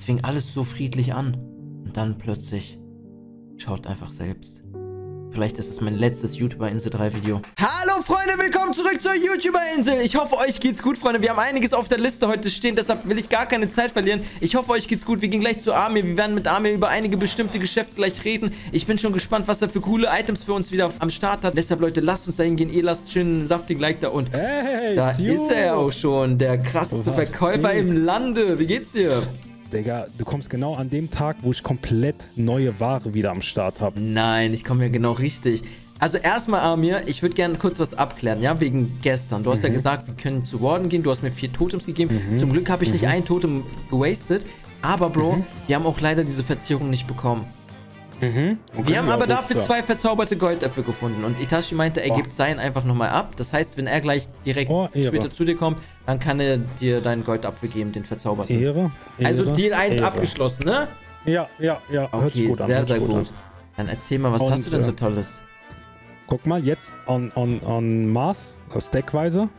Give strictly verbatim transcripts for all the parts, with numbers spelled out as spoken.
fing alles so friedlich an. Und dann plötzlich, schaut einfach selbst. Vielleicht ist es mein letztes YouTuber-Insel drei Video. Hallo Freunde, willkommen zurück zur YouTuber-Insel. Ich hoffe, euch geht's gut, Freunde. Wir haben einiges auf der Liste heute stehen, deshalb will ich gar keine Zeit verlieren. Ich hoffe, euch geht's gut. Wir gehen gleich zu Amir. Wir werden mit Amir über einige bestimmte Geschäfte gleich reden. Ich bin schon gespannt, was er für coole Items für uns wieder am Start hat. Deshalb, Leute, lasst uns dahin gehen. Ihr lasst schön einen saftigen Like da. Und hey, da Sue. ist er auch schon, der krasseste Verkäufer im Lande. Wie geht's dir? Digga, du kommst genau an dem Tag, wo ich komplett neue Ware wieder am Start habe. Nein, ich komme ja genau richtig. Also erstmal, Amir, ich würde gerne kurz was abklären, ja, wegen gestern. Du hast mhm. ja gesagt, wir können zu Warden gehen, du hast mir vier Totems gegeben. Mhm. Zum Glück habe ich mhm. nicht ein Totem gewastet. Aber, Bro, mhm. wir haben auch leider diese Verzierung nicht bekommen. Mhm. Okay, wir haben ja, aber dafür ja. zwei verzauberte Goldäpfel gefunden. Und Itachi meinte, er oh. gibt seinen einfach nochmal ab. Das heißt, wenn er gleich direkt oh, später zu dir kommt, dann kann er dir deinen Goldapfel geben, den verzauberten. Ehre. Ehre Also Deal eins Ehre. abgeschlossen, ne? Ja, ja, ja. Okay, gut an, sehr, sehr gut. gut. Dann erzähl mal, was Und, hast du denn so äh, Tolles? Guck mal, jetzt on, on, on Mars, stackweise.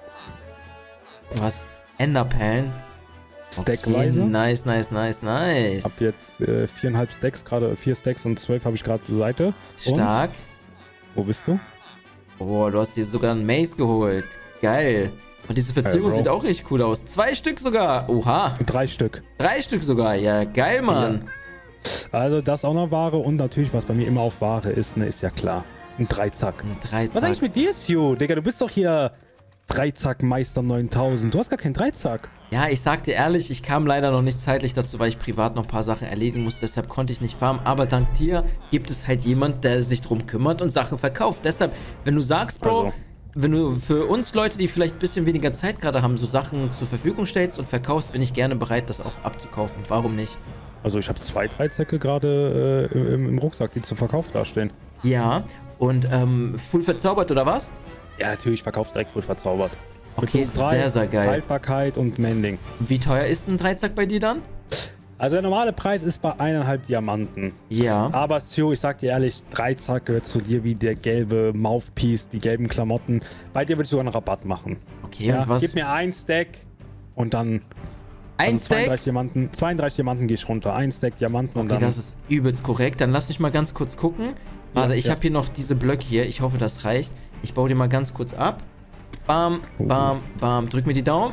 Du hast Enderperlen. Stackweise. Okay, nice, nice, nice, nice. Hab jetzt äh, viereinhalb Stacks, gerade vier Stacks und zwölf habe ich gerade zur Seite. Stark. Und, wo bist du? Oh, du hast dir sogar einen Mace geholt. Geil. Und diese Verzierung hey, sieht auch richtig cool aus. Zwei Stück sogar. Oha. Drei Stück. Drei Stück sogar. Ja, geil, Mann. Ja. Also das auch noch Ware und natürlich, was bei mir immer auf Ware ist, ne, ist ja klar. Ein Dreizack. Ein Dreizack. Was eigentlich mit dir, Sue? Digga, du bist doch hier Dreizack-Meister neuntausend. Du hast gar keinen Dreizack. Ja, ich sag dir ehrlich, ich kam leider noch nicht zeitlich dazu, weil ich privat noch ein paar Sachen erledigen musste. Deshalb konnte ich nicht farmen. Aber dank dir gibt es halt jemand, der sich drum kümmert und Sachen verkauft. Deshalb, wenn du sagst, Bro, also. wenn du für uns Leute, die vielleicht ein bisschen weniger Zeit gerade haben, so Sachen zur Verfügung stellst und verkaufst, bin ich gerne bereit, das auch abzukaufen. Warum nicht? Also ich habe zwei Dreizacke gerade äh, im, im Rucksack, die zum Verkauf dastehen. Ja, und ähm, full verzaubert oder was? Ja, natürlich, verkauft direkt full verzaubert. Okay, sehr, sehr geil. Haltbarkeit und Mending. Wie teuer ist ein Dreizack bei dir dann? Also der normale Preis ist bei eineinhalb Diamanten. Ja. Aber Sue, ich sag dir ehrlich, Dreizack gehört zu dir wie der gelbe Mouthpiece, die gelben Klamotten. Bei dir würde ich sogar einen Rabatt machen. Okay, ja, und was? Gib mir ein Stack und dann... Ein also Stack? zweiunddreißig Diamanten, zweiunddreißig Diamanten gehe ich runter. Ein Stack Diamanten und okay, dann... das ist übelst korrekt. Dann lass mich mal ganz kurz gucken. Warte, ja, ich ja. habe hier noch diese Blöcke hier. Ich hoffe, das reicht. Ich baue die mal ganz kurz ab. Bam, bam, bam. Drück mir die Daumen.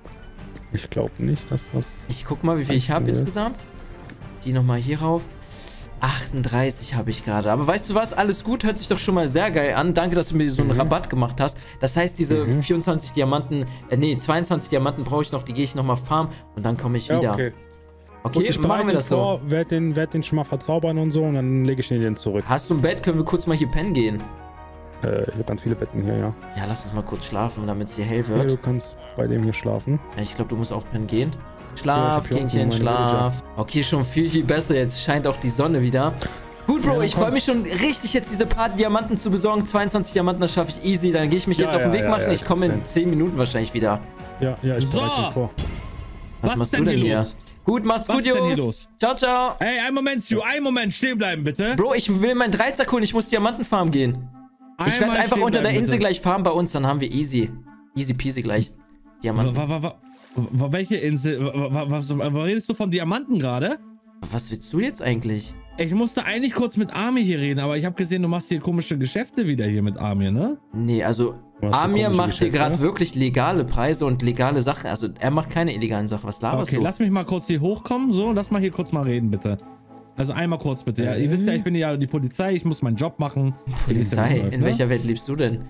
Ich glaube nicht, dass das... Ich guck mal, wie viel ich habe insgesamt. Die nochmal hier rauf. achtunddreißig habe ich gerade. Aber weißt du was? Alles gut. Hört sich doch schon mal sehr geil an. Danke, dass du mir so einen mhm. Rabatt gemacht hast. Das heißt, diese mhm. vierundzwanzig Diamanten... Äh, nee, zweiundzwanzig Diamanten brauche ich noch. Die gehe ich nochmal farmen. Und dann komme ich wieder. Ja, okay. Okay, ich machen wir das vor, so. Werd den, werd den schon mal verzaubern und so. Und dann lege ich den zurück. Hast du ein Bett? Können wir kurz mal hier pennen gehen? Äh, ich habe ganz viele Betten hier, ja. Ja, lass uns mal kurz schlafen, damit es hier hell wird. Ja, du kannst bei dem hier schlafen. Ja, ich glaube, du musst auch pennen gehen. Schlaf, ja, Kindchen, Schlaf. Villager. Okay, schon viel, viel besser. Jetzt scheint auch die Sonne wieder. Gut, Bro, ja, ich freue mich schon richtig, jetzt diese paar Diamanten zu besorgen. zweiundzwanzig Diamanten, das schaffe ich easy. Dann gehe ich mich ja, jetzt ja, auf den Weg ja, machen. Ja, ich komme in zehn Minuten wahrscheinlich wieder. Ja, ja, ich so. bereite mich vor. Was, Was machst du denn hier? Los? Gut, mach's Was gut, ist Jungs. denn hier los? Ciao, ciao. Ey, einen Moment, Stu, einen Moment, stehen bleiben, bitte. Bro, ich will meinen Dreizack holen. Ich muss Diamantenfarm gehen. Einmal ich werde einfach unter der bleiben, Insel bitte. gleich farmen bei uns. Dann haben wir easy. Easy peasy gleich Diamanten. Wa, wa, wa, wa, welche Insel? Wa, wa, was, was redest du von Diamanten gerade? Was willst du jetzt eigentlich? Ich musste eigentlich kurz mit Amir hier reden, aber ich habe gesehen, du machst hier komische Geschäfte wieder hier mit Amir, ne? Nee, also Amir macht hier gerade wirklich legale Preise und legale Sachen. Also er macht keine illegalen Sachen. Was laberst okay, du? Okay, lass mich mal kurz hier hochkommen. So, lass mal hier kurz mal reden, bitte. Also einmal kurz, bitte. Ja, ihr wisst ja, ich bin ja die Polizei. Ich muss meinen Job machen. Polizei? Läuft, In ne? welcher Welt lebst du denn?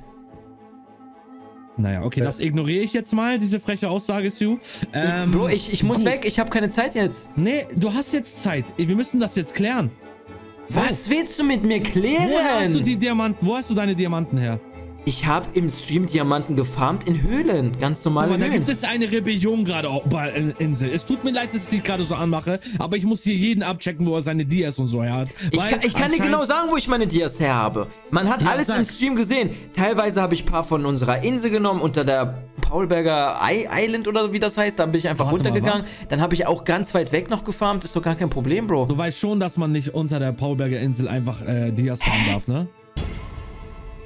Naja, okay, das ignoriere ich jetzt mal, diese freche Aussage, Sue. Ähm, Bro, ich, ich muss gut. weg. Ich habe keine Zeit jetzt. Nee, du hast jetzt Zeit. Wir müssen das jetzt klären. Was oh. willst du mit mir klären? Wo hast du die Diamanten? Wo hast du deine Diamanten her? Ich habe im Stream Diamanten gefarmt in Höhlen. Ganz normale Guck mal, Höhlen. Da gibt es eine Rebellion gerade auf der Insel. Es tut mir leid, dass ich die gerade so anmache, aber ich muss hier jeden abchecken, wo er seine Dias und so her hat. Ich kann, ich kann dir genau sagen, wo ich meine Dias her habe. Man hat ja, alles sag. im Stream gesehen. Teilweise habe ich ein paar von unserer Insel genommen, unter der Paulberger Island oder wie das heißt. Da bin ich einfach Warte runtergegangen. Mal, Dann habe ich auch ganz weit weg noch gefarmt. Ist doch gar kein Problem, Bro. Du weißt schon, dass man nicht unter der Paulberger Insel einfach äh, Dias farmen darf, ne?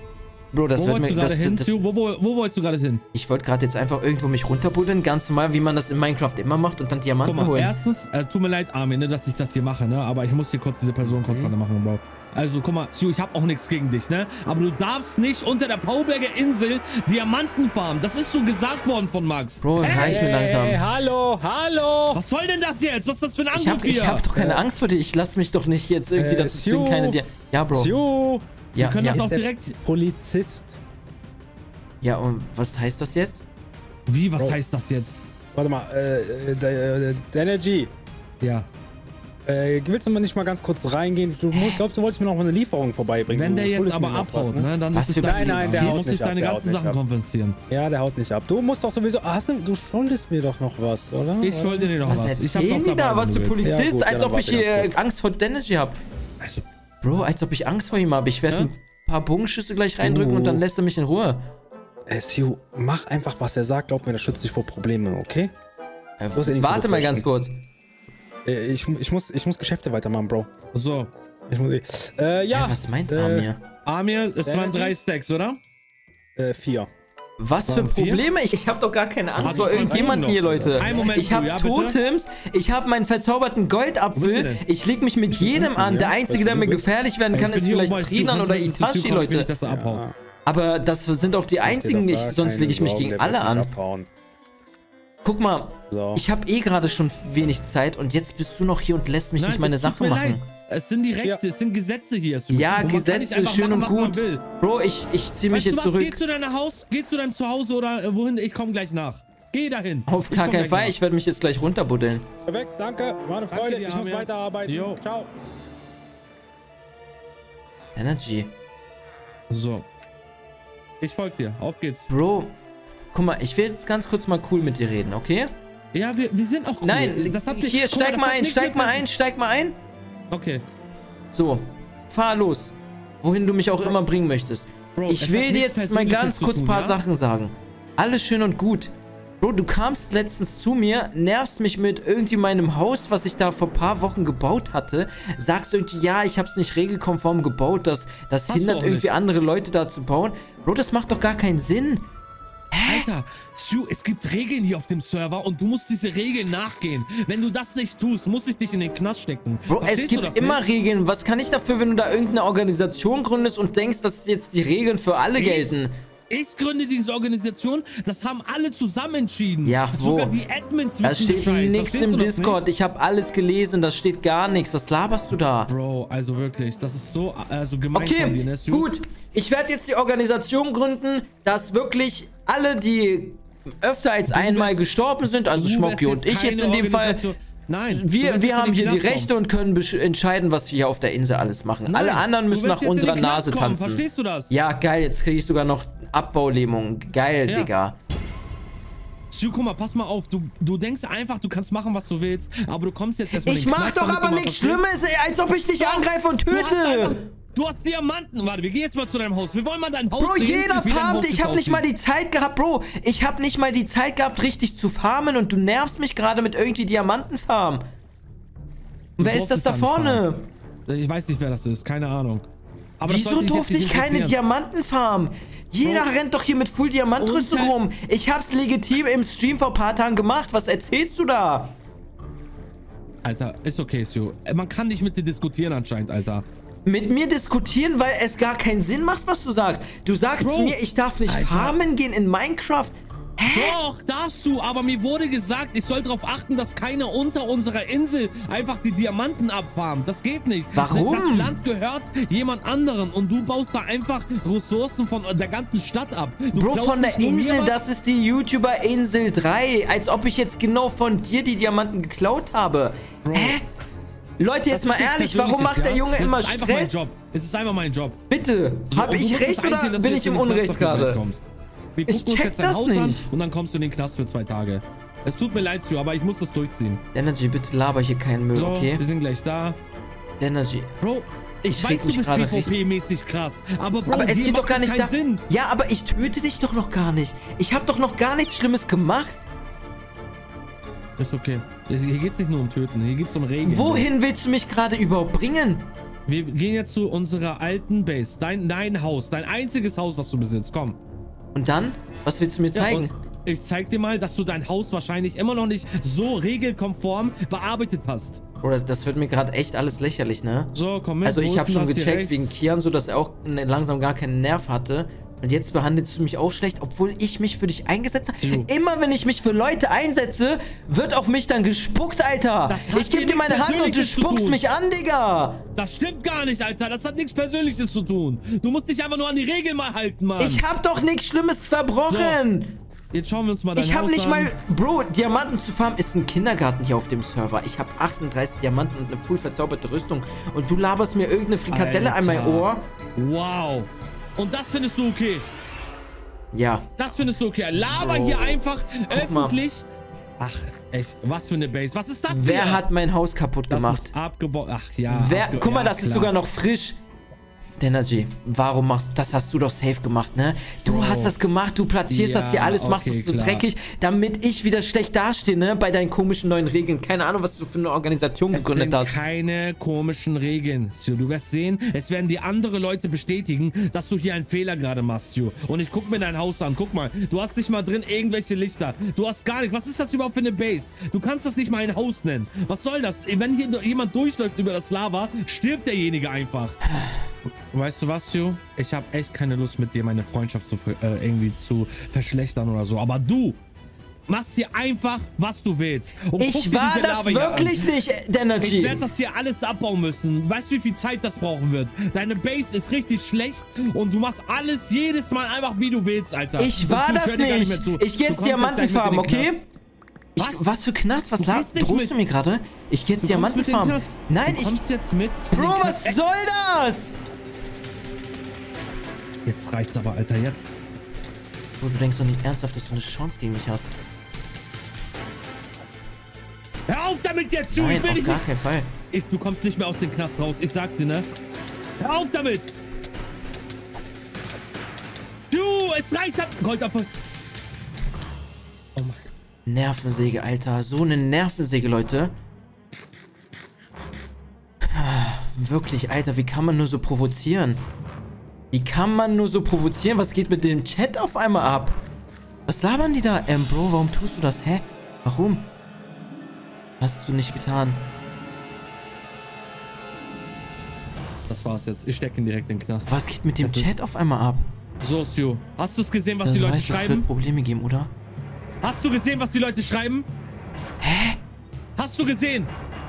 Bro, das Wo wird wolltest mir... du gerade Das, hin, das, Stu? Wo, wo, wo wolltest du gerade hin? ich wollte gerade jetzt einfach irgendwo mich runterbuddeln, ganz normal, wie man das in Minecraft immer macht und dann Diamanten Guck mal, holen. erstens, äh, tut mir leid, Armin, ne, dass ich das hier mache, ne? Aber ich muss hier kurz diese Personenkontrolle Mhm. machen, Bro. Also, guck mal, Stu, ich habe auch nichts gegen dich, ne? Aber du darfst nicht unter der Pauberger Insel Diamanten farmen. Das ist so gesagt worden von Max. Bro, reicht mir langsam. Hey, hallo, hallo. Was soll denn das jetzt? Was ist das für ein Ich Angriff hab, ich hier? hab doch keine Angst vor dir. Ich lass mich doch nicht jetzt irgendwie Äh, dazu zwingen, Stu. keine Dia... Ja, Bro. Stu. Wir Ja, können ja. das auch Ist der direkt... Polizist. Ja, und was heißt das jetzt? Wie, was Bro. heißt das jetzt? Warte mal, äh, äh, äh, Energy. Ja. Äh, willst du mal nicht mal ganz kurz reingehen? Du musst, glaub, du wolltest mir noch mal eine Lieferung vorbeibringen. Wenn Du der jetzt schuldest aber mir noch was, abhaut, ne, dann Was ist es für- dein Nein, nein, der Du haut musst nicht dich ab, deine der ganzen haut nicht Sachen ab. kompensieren. Ja, der haut nicht ab. Du musst doch sowieso... Hast du, du schuldest mir doch noch was, oder? Ich schulde dir noch Was was. Ich hab's erzählen auch die da? dabei, Was wenn für du willst. Polizist? Ja, gut, ja, als dann ob ich warte hier ganz kurz. Angst vor Energy hab. Also, Bro, als ob ich Angst vor ihm habe. Ich werde Ja? ein paar Bogenschüsse gleich reindrücken und dann Uh. lässt er mich in Ruhe. Äh, Stu, mach einfach, was er sagt. Glaub mir, das schützt dich vor Problemen, okay? Äh, Du hast ja nichts zu warte mal ganz befürchten. kurz. Äh, ich, ich, muss, ich muss Geschäfte weitermachen, Bro. so. Ich muss... Äh, ja. Ja, was meint äh, Amir? Amir, es waren Energy? drei Stacks, oder? Äh, vier. Was für Waren vier? Probleme? Ich, ich habe doch gar keine Angst Warte, vor ich mach irgendjemanden noch. hier, Leute. Einen Moment, Ich habe Stu, ja, bitte? Totems, ich habe meinen verzauberten Wo bist du Goldapfel, denn? ich leg mich mit jedem unten, an. ja? Der Einzige, Weißt du, der wo mir du bist? gefährlich werden kann, Ich ist bin hier vielleicht oben bei Stu. Trinan Kannst oder du nicht zu Stu Itachi, kommen? Ich will Leute. nicht, dass er abhaut. Aber das sind doch die einzigen, Mach dir ich, doch gar sonst keine lege ich mich Sorgen, gegen der wird alle nicht an. abhauen. Guck mal, So. ich habe eh gerade schon wenig Zeit und jetzt bist du noch hier und lässt mich Nein, nicht meine es tut Sachen mir machen. leid. Es sind die Rechte, Ja. es sind Gesetze hier. Stu. Ja, Und man kann nicht Gesetze, einfach schön machen, und was man gut. will. Bro, ich, ich ziehe mich Weißt du jetzt was? Geh zurück. zu deinem Haus, geh zu deinem Zuhause oder äh, wohin? Ich komme gleich nach. Geh dahin. Auf Ich gar komm keinen gleich Fall, nach. ich werde mich jetzt gleich runterbuddeln. Perfekt, danke. War eine Freude. dir, Ich muss Amir. weiterarbeiten. Jo. Ciao. Energy. So. Ich folge dir. Auf geht's. Bro, guck mal, ich will jetzt ganz kurz mal cool mit dir reden, okay? Ja, wir, wir sind auch cool. Nein, das hat hier, guck steig das mal hat ein, nichts steig mit mal Perso- ein, steig mal ein. Okay. So, fahr los. Wohin du mich auch immer bringen möchtest. Bro, es Ich hat will dir nichts jetzt mal Persönliches ganz zu kurz ein tun, paar ja? Sachen sagen. Alles schön und gut. Bro, du kamst letztens zu mir, nervst mich mit irgendwie meinem Haus, was ich da vor ein paar Wochen gebaut hatte. Sagst irgendwie, ja, ich hab's nicht regelkonform gebaut, das, das Hast du hindert auch irgendwie nicht. andere Leute da zu bauen. Bro, das macht doch gar keinen Sinn. Alter, Stu, es gibt Regeln hier auf dem Server und du musst diese Regeln nachgehen. Wenn du das nicht tust, muss ich dich in den Knast stecken. Bro, Verstehst es du gibt das immer nicht? Regeln. Was kann ich dafür, wenn du da irgendeine Organisation gründest und denkst, dass jetzt die Regeln für alle gelten? Ich, ich gründe diese Organisation, das haben alle zusammen entschieden. Ja, wo? Sogar die Admins Da wissen steht Bescheid. nichts Verstehst im du das Discord. nicht? Ich habe alles gelesen. Da steht gar nichts. Was laberst du da? Bro, also wirklich, das ist so also gemein von dir, Okay, ne, Stu? gut. Ich werde jetzt die Organisation gründen, dass wirklich alle, die öfter als einmal wirst- gestorben sind, also Du Schmocki wirst und ich keine jetzt in dem Fall, Organisation- Nein, du wir, wirst wir jetzt in haben den hier die Knast kommen. Rechte und können besch- entscheiden, was wir hier auf der Insel alles machen. Nein, Alle anderen du müssen wirst nach jetzt in unserer den Knast Nase kommen, tanzen. Verstehst du das? Ja, geil, jetzt kriege ich sogar noch Abbaulähmung. Geil, Ja. Digga. Stu, guck mal, pass mal auf. Du, du denkst einfach, du kannst machen, was du willst, aber du kommst jetzt erstmal in Ich den mach Knast, doch damit aber du mal nichts verstehst. Schlimmes, ey, als ob ich dich angreife und Du hast, einfach, töte. du hast Diamanten. Warte, wir gehen jetzt mal zu deinem Haus. Wir wollen mal dein Haus Bro, sehen. jeder wie dein farmt. Haus Ich jetzt habe nicht mal aussieht. die Zeit gehabt, Bro. Ich habe nicht mal die Zeit gehabt, richtig zu farmen und du nervst mich gerade mit irgendwie Diamantenfarm. Und wer ist das durftest da da nicht vorne? Ich weiß nicht, wer das ist. Keine Ahnung. Aber das Wieso sollte dich durfte jetzt ich nicht keine interessieren. Diamantenfarm? Jeder Bro. rennt doch hier mit Full Diamantrüstung Unter- rum. Ich hab's legitim im Stream vor ein paar Tagen gemacht. Was erzählst du da? Alter, ist okay, Stu. Man kann nicht mit dir diskutieren anscheinend, Alter. Mit mir diskutieren, weil es gar keinen Sinn macht, was du sagst. Du sagst Bro. zu mir, ich darf nicht Alter. farmen gehen in Minecraft. Doch, darfst du, aber mir wurde gesagt, ich soll darauf achten, dass keiner unter unserer Insel einfach die Diamanten abfarmt. Das geht nicht. Warum? Das Land gehört jemand anderen und du baust da einfach Ressourcen von der ganzen Stadt ab. Du Bro, klaust von der nicht nur mir Insel, was. das ist die YouTuber Insel drei. Als ob ich jetzt genau von dir die Diamanten geklaut habe. Bro. Hä? Leute, jetzt Das mal ist nichts ehrlich, warum Persönliches, macht der ja? Junge das immer ist einfach mein Stress? Job. Es ist einfach mein Job. Bitte, So, habe und du ich musst recht es einsehen, oder dass bin du ich jetzt im in den Knast Unrecht dafür gerade? kommst. Wir Ich gucken uns check jetzt dein das Haus an nicht. und dann kommst du in den Knast für zwei Tage. Es tut mir leid, Stu, aber ich muss das durchziehen. Energy, bitte laber hier keinen Müll, So, okay? wir sind gleich da. Energy. Bro, ich, Ich weiß, reg du mich bist gerade PvP-mäßig krass. Aber Bro, Aber es dir geht doch macht gar das nicht keinen da. Sinn. Ja, aber ich töte dich doch noch gar nicht. Ich habe doch noch gar nichts Schlimmes gemacht. Ist okay. Hier geht's nicht nur um Töten, hier geht's um Regeln. Wohin willst du mich gerade überhaupt bringen? Wir gehen jetzt zu unserer alten Base. Dein, dein Haus. Dein einziges Haus, was du besitzt. Komm. Und dann? Was willst du mir zeigen? Ja, ich zeig dir mal, dass du dein Haus wahrscheinlich immer noch nicht so regelkonform bearbeitet hast. Oder das wird mir gerade echt alles lächerlich, ne? So, komm mit. Also ich habe schon gecheckt wegen rechts? Kian, so dass er auch langsam gar keinen Nerv hatte. Und jetzt behandelst du mich auch schlecht, obwohl ich mich für dich eingesetzt habe. Du. Immer wenn ich mich für Leute einsetze, wird auf mich dann gespuckt, Alter. Das hat Ich gebe dir dir meine nichts Hand und du Persönliches zu spuckst tun. mich an, Digga. Das stimmt gar nicht, Alter. Das hat nichts Persönliches zu tun. Du musst dich einfach nur an die Regeln mal halten, Mann. Ich hab doch nichts Schlimmes verbrochen. Jetzt schauen wir uns mal dein Ich Haus hab nicht an. mal... Bro, Diamanten zu farmen ist ein Kindergarten hier auf dem Server. Ich habe achtunddreißig Diamanten und eine full verzauberte Rüstung. Und du laberst mir irgendeine Frikadelle an mein Alter. Ohr. Wow. Und das findest du okay? Ja. Das findest du okay? Laber Bro. hier einfach Guck mal. öffentlich. Ach, echt. Was für eine Base. Was ist das Wer hier? hat mein Haus kaputt das gemacht? ist abgebaut. Ach ja. Wer, abge guck mal, ja, das ist klar. sogar noch frisch. Denergy, warum machst du das? Hast du doch safe gemacht, ne? Du Bro. hast das gemacht, du platzierst Ja, das hier alles, machst okay, es so klar. dreckig, damit ich wieder schlecht dastehe, ne? Bei deinen komischen neuen Regeln. Keine Ahnung, was du für eine Organisation Es gegründet sind hast. keine komischen Regeln, Sio. Du wirst sehen, es werden die andere Leute bestätigen, dass du hier einen Fehler gerade machst, Sio. Und ich guck mir dein Haus an. Guck mal, du hast nicht mal drin irgendwelche Lichter. Du hast gar nicht. Was ist das überhaupt für eine Base? Du kannst das nicht mal ein Haus nennen. Was soll das? Wenn hier jemand durchläuft über das Lava, stirbt derjenige einfach. Weißt du was, Sio? Ich habe echt keine Lust, mit dir meine Freundschaft zu, äh, irgendwie zu verschlechtern oder so. Aber du machst hier einfach, was du willst. Und guck Ich dir war diese das Lava hier an. wirklich nicht, Denergy. Ich werde das hier alles abbauen müssen. Weißt du, wie viel Zeit das brauchen wird? Deine Base ist richtig schlecht und du machst alles jedes Mal einfach, wie du willst, Alter. Ich Und war Sio, ich das hör dir gar nicht. mehr zu. Ich gehe Du jetzt kommst Diamanten gleich mit in farmen, den okay? Knast. Ich, Was? was für Knast? Was Du la- gehst nicht drohst mit. du mir gerade? Ich gehe jetzt Du kommst Diamanten mit in den farmen. Knast. Nein, du ich... kommst jetzt mit. in Bro, den was Knast. soll das? Jetzt reicht's aber, Alter, jetzt. Bro, du denkst doch nicht ernsthaft, dass du eine Chance gegen mich hast. Hör auf damit jetzt, Sio. Nein, Ich will auf dich gar nicht. keinen Fall. Ich, du kommst nicht mehr aus dem Knast raus. Ich sag's dir, ne? Hör auf damit. Du, es reicht. Goldapfel. Oh mein Gott. Nervensäge, Alter. So eine Nervensäge, Leute. Wirklich, Alter, wie kann man nur so provozieren? Wie kann man nur so provozieren? Was geht mit dem Chat auf einmal ab? Was labern die da? Ähm, Bro, warum tust du das? Hä? Warum? Hast du nicht getan? Das war's jetzt. Ich stecke ihn direkt in den Knast. Was geht mit dem Hätte- Chat auf einmal ab? So, Sio. Hast du es gesehen, was Das die Leute heißt, es schreiben? wird Probleme geben, oder? Hast du gesehen, was die Leute schreiben? Hä? Hast du gesehen?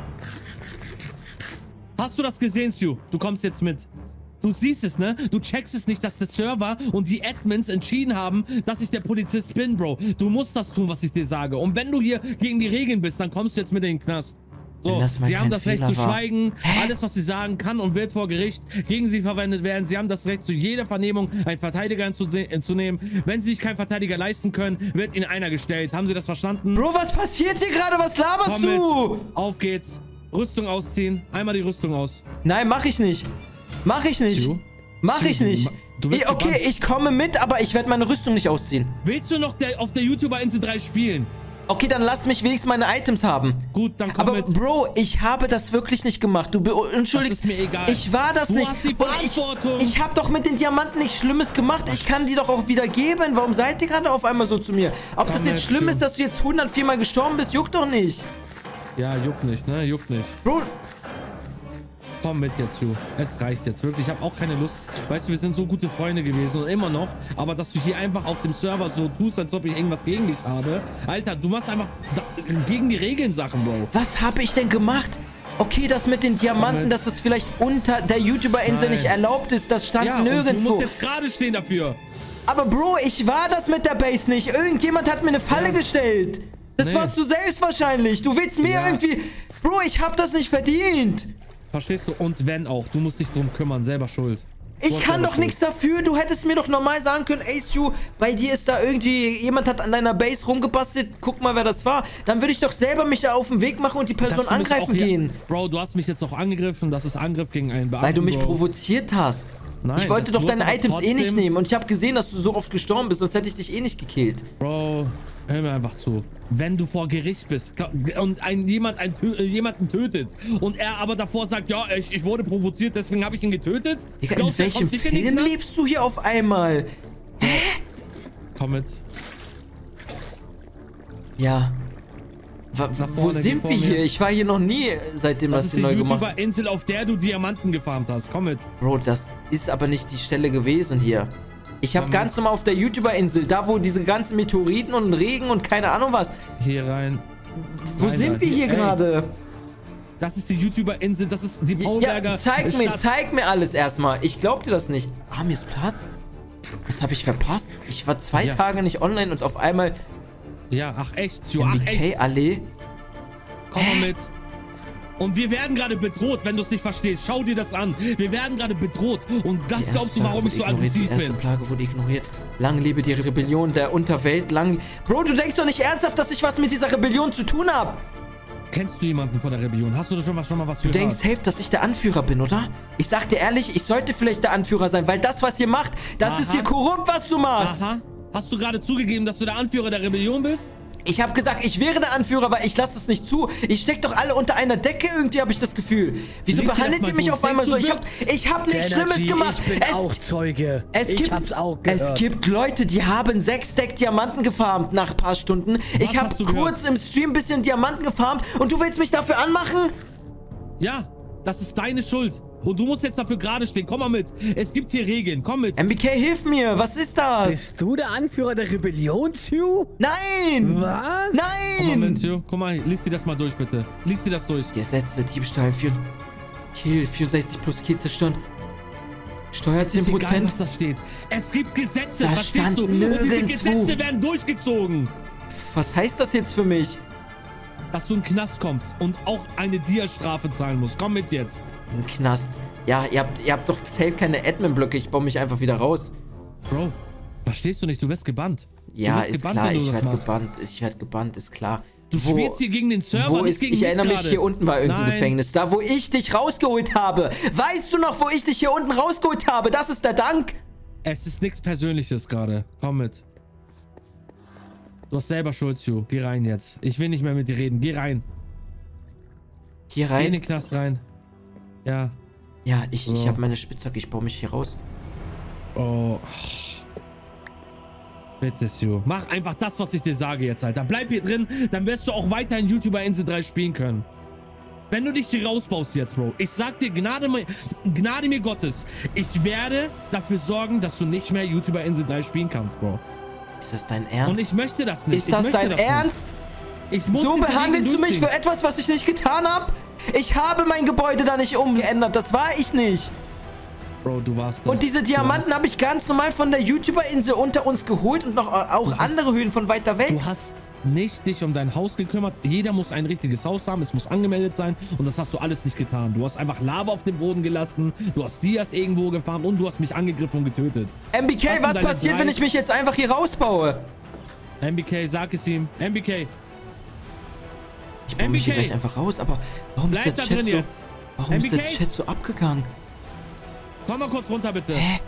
Hast du das gesehen, Sio? Du kommst jetzt mit. Du siehst es, ne? Du checkst es nicht, dass der Server und die Admins entschieden haben, dass ich der Polizist bin, Bro. Du musst das tun, was ich dir sage. Und wenn du hier gegen die Regeln bist, dann kommst du jetzt mit in den Knast. So, Wenn das mal sie haben kein das Recht Fehler zu war. schweigen. Hä? Alles, was sie sagen, kann und wird vor Gericht gegen sie verwendet werden. Sie haben das Recht, zu jeder Vernehmung einen Verteidiger zu, äh, zu nehmen. Wenn sie sich keinen Verteidiger leisten können, wird ihnen einer gestellt. Haben sie das verstanden? Bro, was passiert hier gerade? Was laberst Komm du? mit. Auf geht's. Rüstung ausziehen. Einmal die Rüstung aus. Nein, mach ich nicht. Mach ich nicht. Sio? Mach Sio, ich du nicht. ma- du wirst Ich- okay, gebannt. ich komme mit, aber ich werde meine Rüstung nicht ausziehen. Willst du noch der, auf der YouTuber-Insel drei spielen? Okay, dann lass mich wenigstens meine Items haben. Gut, dann komm Aber mit. Bro, ich habe das wirklich nicht gemacht. Du be- entschuldigst. Das ist mir egal. Ich war das Du nicht. hast die Und ich, Verantwortung. ich habe doch mit den Diamanten nichts Schlimmes gemacht. Ich kann die doch auch wieder geben. Warum seid ihr gerade auf einmal so zu mir? Ob Komm das jetzt mit, schlimm Sio. ist, dass du jetzt hundertvier Mal gestorben bist, juckt doch nicht. Ja, juckt nicht, ne? Juckt nicht. Bro, Komm mit jetzt, Ju. Es reicht jetzt wirklich. Ich habe auch keine Lust. Weißt du, wir sind so gute Freunde gewesen und immer noch. Aber dass du hier einfach auf dem Server so tust, als ob ich irgendwas gegen dich habe. Alter, du machst einfach da, gegen die Regeln Sachen, Bro. was habe ich denn gemacht? Okay, das mit den Diamanten, mit. dass das vielleicht unter der YouTuber-Insel Nein. nicht erlaubt ist, das stand Ja, und du nirgendwo. musst jetzt gerade stehen dafür. Aber Bro, ich war das mit der Base nicht. Irgendjemand hat mir eine Falle Ja. gestellt. Das Nee. warst du selbst wahrscheinlich. Du willst mir Ja. irgendwie... Bro, ich hab das nicht verdient. Verstehst du? Und wenn auch. Du musst dich drum kümmern. Selber schuld. Du Ich hast kann selber doch Schuld. nichts dafür. Du hättest mir doch normal sagen können, ey, Stu, bei dir ist da irgendwie... Jemand hat an deiner Base rumgebastelt. Guck mal, wer das war. Dann würde ich doch selber mich da auf den Weg machen und die Person Dass du mich angreifen auch hier- gehen. Bro, du hast mich jetzt auch angegriffen. Das ist Angriff gegen einen Beamten, Weil du mich Bro. provoziert hast. Nein, ich wollte das- doch du hast deine aber Items eh nicht trotzdem- nehmen. Und ich habe gesehen, dass du so oft gestorben bist. Sonst hätte ich dich eh nicht gekillt. Bro, Hör mir einfach zu. Wenn du vor Gericht bist und ein, jemand ein, jemanden tötet und er aber davor sagt, ja, ich, ich wurde provoziert, deswegen habe ich ihn getötet. Digga, in welchem Film lebst du hier auf einmal? Hä? Komm mit. Ja. Wa wo sind wir hier? Ich war hier noch nie, seitdem das, das hier neu gemacht ist die YouTuber-Insel, auf der du Diamanten gefarmt hast. Komm mit. Bro, das ist aber nicht die Stelle gewesen hier. Ich habe ganz normal auf der YouTuber-Insel, da wo diese ganzen Meteoriten und Regen und keine Ahnung was. Hier rein. Wo Weiter. sind wir hier gerade? Das ist die YouTuber-Insel, das ist die Paulberger Ja, zeig Stadt. mir, zeig mir alles erstmal. Ich glaub dir das nicht. Ah, mir ist Platz. Das habe ich verpasst. Ich war zwei Ja. Tage nicht online und auf einmal Ja, ach echt, Sio, ach echt. M B K-Allee. Komm mal mit. Und wir werden gerade bedroht, wenn du es nicht verstehst. Schau dir das an. Wir werden gerade bedroht. Und das Die glaubst du, erste warum ich so Plage wurde aggressiv ignoriert. Die erste bin. Plage wurde ignoriert. Lang lebe die Rebellion der Unterwelt. Lang... Bro, du denkst doch nicht ernsthaft, dass ich was mit dieser Rebellion zu tun habe. Kennst du jemanden von der Rebellion? Hast du da schon, was, schon mal was Du gehört? denkst safe, dass ich der Anführer bin, oder? Ich sag dir ehrlich, ich sollte vielleicht der Anführer sein, weil das, was ihr macht, das Aha. ist hier korrupt, was du machst. Aha. Hast du gerade zugegeben, dass du der Anführer der Rebellion bist? Ich habe gesagt, ich wäre der Anführer, aber ich lasse es nicht zu. Ich steck doch alle unter einer Decke irgendwie, habe ich das Gefühl. Wieso Lies dir das behandelt mal ihr mich durch. auf einmal so? Denkst Ich du habe ich hab nichts Energy, Schlimmes gemacht. Ich bin es, auch Zeuge. es ich gibt, hab's auch gehört. Es gibt Leute, die haben sechs Stack Diamanten gefarmt nach ein paar Stunden. Ich habe hast du kurz gehört? im Stream ein bisschen Diamanten gefarmt und du willst mich dafür anmachen? Ja, das ist deine Schuld. Und du musst jetzt dafür gerade stehen. Komm mal mit. Es gibt hier Regeln. Komm mit. M B K, hilf mir. Was ist das? Bist du der Anführer der Rebellion, Sue? Nein! Was? Komm mal mit, Nein! Sio. Guck mal, lies dir das mal durch, bitte. Lies dir das durch. Gesetze, Diebstahl, vier, Kill, vierundsechzig plus Kill zerstören. Steuer Es ist zehn egal, Prozent. was da steht. Es gibt Gesetze, Da verstehst stand du? Und diese nirgendwo. Gesetze werden durchgezogen. Was heißt das jetzt für mich? Dass du in den Knast kommst und auch eine Dia-Strafe zahlen musst. Komm mit jetzt. Ein Knast. Ja, ihr habt, ihr habt doch safe keine Admin-Blöcke. Ich baue mich einfach wieder raus. Bro, verstehst du nicht? Du wirst gebannt. Ja, du wirst ist gebannt, klar. wenn du Ich das werde machst. gebannt. Ich werde gebannt, ist klar. Du spielst hier gegen den Server, wo nicht ist, gegen ich mich erinnere mich, gerade. hier unten war irgendein Nein. Gefängnis. Da, wo ich dich rausgeholt habe. Weißt du noch, wo ich dich hier unten rausgeholt habe? Das ist der Dank. Es ist nichts Persönliches gerade. Komm mit. Du hast selber Schuld, Sue. Geh rein jetzt. Ich will nicht mehr mit dir reden. Geh rein. Hier Geh in rein. den Knast rein. Ja. Ja, ich, ich So. habe meine Spitzhacke. Ich baue mich hier raus. Oh. Bitte, Sue. Mach einfach das, was ich dir sage jetzt, Alter. Bleib hier drin, dann wirst du auch weiter in YouTuber Insel drei spielen können. Wenn du dich hier rausbaust jetzt, Bro. Ich sag dir, Gnade, mir- Gnade mir Gottes. Ich werde dafür sorgen, dass du nicht mehr YouTuber Insel drei spielen kannst, Bro. Ist das dein Ernst? Und ich möchte das nicht. ist ich das möchte dein das nicht. Ernst? Ich muss So diese behandelst Regeln du mich durchziehen. für etwas, was ich nicht getan habe? Ich habe mein Gebäude da nicht umgeändert. Das war ich nicht. Bro, du warst das. Und diese Diamanten Du habe ich ganz normal von der YouTuber-Insel unter uns geholt und noch äh, auch hast- andere Höhen von weiter weg. Du hast nicht dich um dein Haus gekümmert. Jeder muss ein richtiges Haus haben. Es muss angemeldet sein. Und das hast du alles nicht getan. Du hast einfach Lava auf dem Boden gelassen. Du hast Dias irgendwo gefarmt. Und du hast mich angegriffen und getötet. M B K, Was sind was deine passiert, drei- wenn ich mich jetzt einfach hier rausbaue? M B K, sag es ihm. M B K, Ich baue mich hier M B K. gleich einfach raus, aber warum ist bleib der da Chat drin so... jetzt. Warum ist der M B K? Chat so abgegangen? Komm mal kurz runter, bitte. Hä?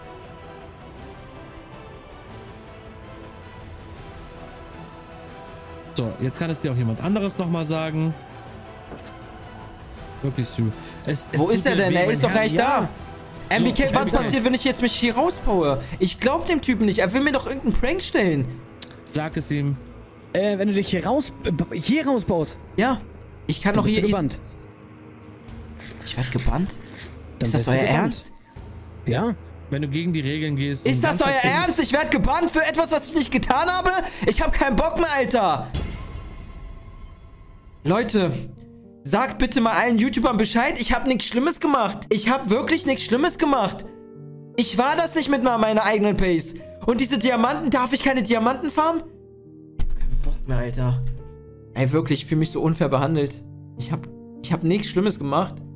So, jetzt kann es dir auch jemand anderes nochmal sagen. Wirklich, Sue. Es, es Wo tut ist er mir denn? weh, Er mein ist doch Herz. gar nicht Ja. da. M B K, So, was M B K. passiert, wenn ich jetzt mich hier rausbaue? Ich glaub dem Typen nicht. Er will mir doch irgendeinen Prank stellen. Sag es ihm. Äh, wenn du dich hier raus, äh, hier rausbaust, Ja. Ich kann dann doch bist hier... du Ich, gebannt. ich werde gebannt? Dann Ist das bist du euer gebannt. Ernst? Ja. Wenn du gegen die Regeln gehst. Ist und das ganz euer verstehst- Ernst? Ich werde gebannt für etwas, was ich nicht getan habe? Ich habe keinen Bock mehr, Alter. Leute, sagt bitte mal allen YouTubern Bescheid. Ich habe nichts Schlimmes gemacht. Ich habe wirklich nichts Schlimmes gemacht. Ich war das nicht mit meiner eigenen Pace. Und diese Diamanten, darf ich keine Diamanten farmen? Ich hab keinen Bock mehr, Alter. Ey, wirklich, ich fühle mich so unfair behandelt. Ich hab, ich hab nichts Schlimmes gemacht.